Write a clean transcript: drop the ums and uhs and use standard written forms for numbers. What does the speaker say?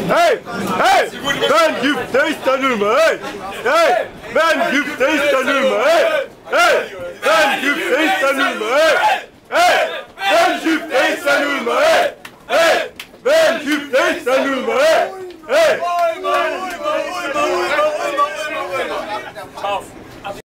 Hey! Hey! Ben güfte istenir mi? Hey! Hey! Ben güfte istenir mi? Hey! Hey! Ben güfte istenir mi? Hey! Hey! Ben güfte istenir mi? Hey! Hey! Ben güfte istenir mi? Hey! Hey! Tough.